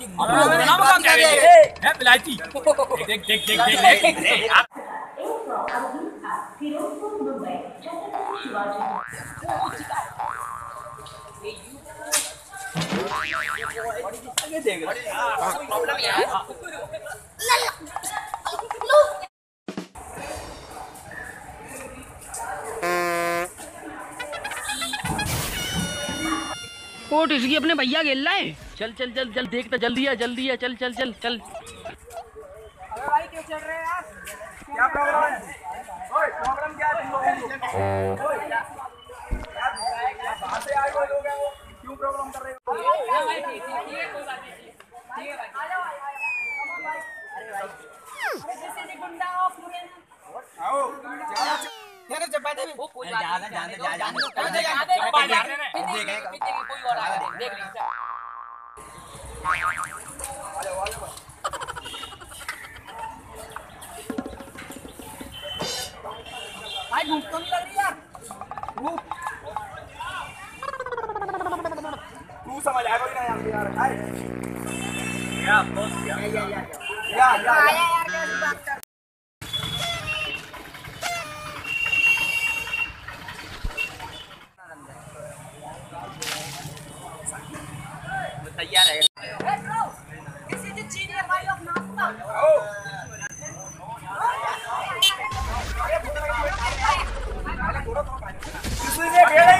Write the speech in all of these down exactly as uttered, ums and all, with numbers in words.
बिलायती देख देख देख देख कोट इसकी अपने भैया खेल रहा है। चल चल चल चल देखता जल्दी है जल्दी है चल चल चल चल। अरे भाई क्या चल रहा है यार? क्या प्रॉब्लम है? ओए प्रॉब्लम क्या है तुम लोगों की? ओए यार बाहर से आए हुए लोग हैं वो क्यों प्रॉब्लम कर रहे हो? हां भाई ठीक है ठीक है कोई बात नहीं ठीक है भाई आ जाओ आ जाओ भाई। अरे भाई अरे जैसे ये गुंडा हो पूरे आओ ज्यादा तेरे जब बैठे वो कोई बात नहीं जाने जाने जाने जाने कोई और आएगा देख देख लीजिए। भाई भूख तो नहीं लग रही यार? भूख तू समझ आएगा ना यार यार हाय या बॉस या या या या या आया यार कैसी बात कर तैयार है। दिस इज द जीनियर वाई ऑफ नाश्ता। ओ इसलिए बेड़ई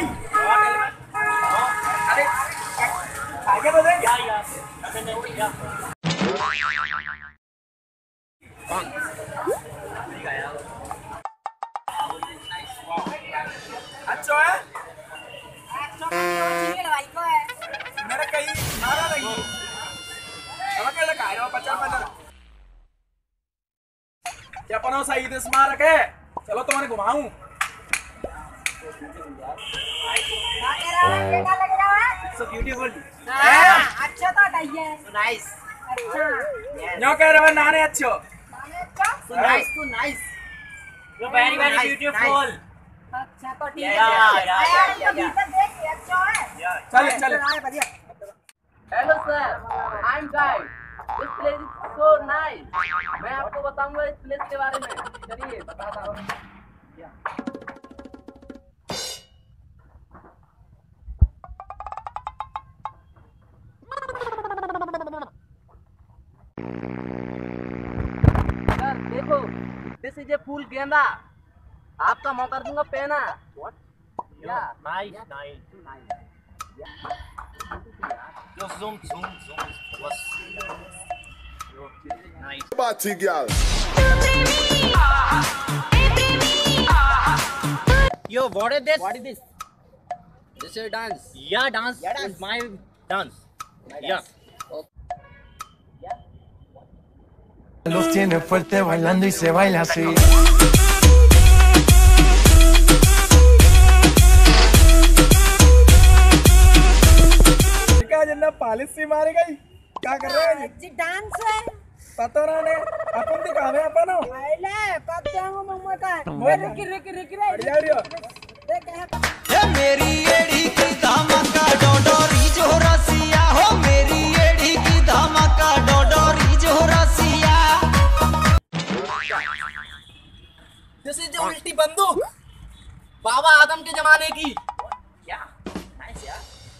अरे आगे बढ़े या या अबे नहीं या कौन अच्छा है अच्छा जीनियर वाई को है मेरा कहीं मारा नहीं अब क्या लगा है पचास पंद्रह क्या पनो सही दे स्मारक है। चलो तुम्हारे घुमाऊं कैसा लग रहा है? So beautiful. अच्छा तो है नाइस अच्छा नो कह रहे हो नाने अच्छो नाने अच्छा so nice to nice you very very beautiful अच्छा तो ठीक है यार यार यार देख अच्छा है चल चल बढ़िया। Hello sir I am guide this place is so nice मैं आपको बताऊंगा इस प्लेस के बारे में। चलिए बताता हूं देखो दिस इज ए फूल गेंदा आपका मौका दूंगा पहना। व्हाट या नाइस नाइस जो zoom zoom zoom बस nice Party girl. Yo, what is this? What is this? This is dance. Yeah, dance. Yeah, dance. Is my dance. My Yeah. dance. Los tiene fuerte bailando y se baila así. क्या जन्ना polish सी मारे गई क्या कर रहे हैं जी dance है पता ना ने अपन दिखावे अपन हो पहले कब जाऊंगा मम्मा का मोए रुक रुक रुक रे बढ़िया रियो देख ए मेरी एड़ी की धमाका डोडोरी जो रसिया हो मेरी एड़ी की धमाका डोडोरी जो रसिया। दिस इज द उल्टी बंदूक बाबा आदम के जमाने की। Yeah. Nice, yeah.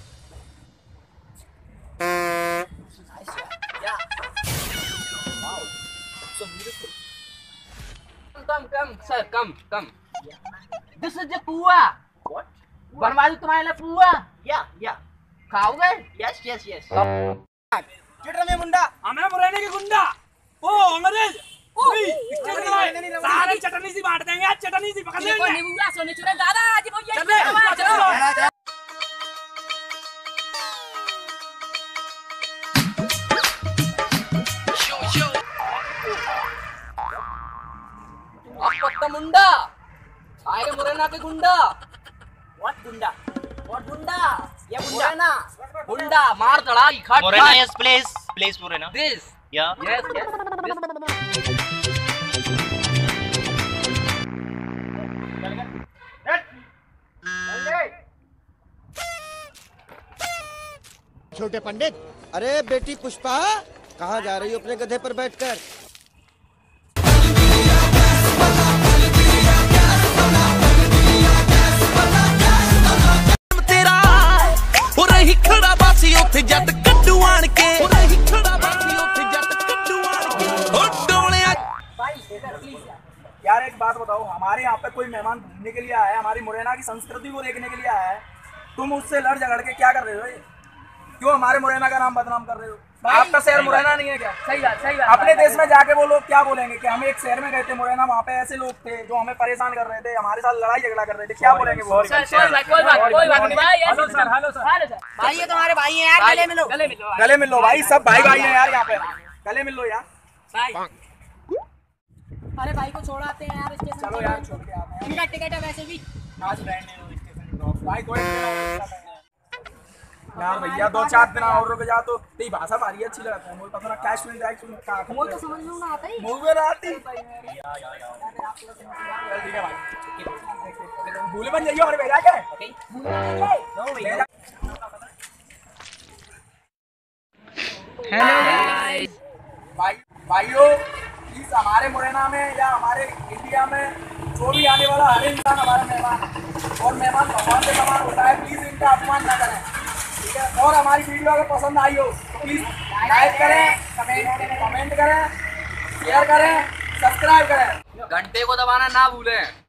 Yeah. Wow. So beautiful. Come, come, sir, come, come. This is the पुआ. What? बनवा दूं तुम्हारे लिए पुआ? Yeah, yeah. खाओगे? Yes, yes, yes. चिटर में मुंडा हमें बुराने के गुंडा ओ अंग्रेज ओए सारे चटनी सी बांट देंगे आज चटनी सी पकड़ लेंगे नींबू सोने चुरा दादा आज वो ये चलो चलो पत्ता मुंडा आए मुरैना के गुंडा। What गुंडा? और गुंडा ये गुंडा। मुरैना गुंडा मार चढ़ाई खाट Morena, yes, place, place Morena. This Yeah. Yes yes छोटे पंडित। अरे बेटी पुष्पा, कहाँ जा रही हो अपने गधे पर बैठकर? तेरा हो रही खड़ा बासी उथे जट कड्डू आण के हो रही खड़ा बासी उथे जट कड्डू आण के ओ डोले यार एक बात बताओ, हमारे यहाँ पे कोई मेहमान घूमने के लिए आया है, हमारी मुरैना की संस्कृति को देखने के लिए आया है, तुम उससे लड़ झगड़ के क्या कर रहे हो? क्यों हमारे मुरैना का नाम बदनाम कर रहे हो? आपका शहर मुरैना नहीं है क्या? सही बात, सही बात। अपने देश में जाके वो लोग क्या बोलेंगे कि हम एक शहर में गए थे मुरैना, वहाँ पे ऐसे लोग थे जो हमें परेशान कर रहे थे, हमारे साथ लड़ाई झगड़ा कर रहे थे, क्या बोलेंगे वो? सर, कोई बात कोई बात कोई बात नहीं भाई। Hello sir, hello sir. Hello sir. भाई ये तुम्हारे भाई हैं यार, गले मिलो। गले मिलो। गले मिल लो भाई, सब भाई भाई हैं यार यहाँ पे, गले मिल लो यार। भाई अरे भाई को छोड़ाते हैं यार स्टेशन। चलो यार छोड़ के आते हैं। इनका टिकट है वैसे भी। आज बैंड है स्टेशन ड्रॉप भाई, कोई यार भैया दो चार दिन और रुक जा तो तेरी भाषा भारी अच्छी लगता है, मुझे पता ना कैश में डायरेक्ट सुन का वो तो समझ में ना आता ही। मुझे आती ठीक है भाई, भूले मत जाइए हमारे भेजा के हेलो भाई भाइयों, प्लीज हमारे मुरैना में या हमारे इंडिया में जो भी आने वाला हर इंसान हमारा मेहमान और मेहमान भगवान के समान होता है, प्लीज इनका अपमान ना करें, ठीक है? और हमारी वीडियो अगर पसंद आई हो तो प्लीज लाइक करें, कमेंट कमेंट करें, शेयर करें, सब्सक्राइब करें, घंटे को दबाना ना भूलें।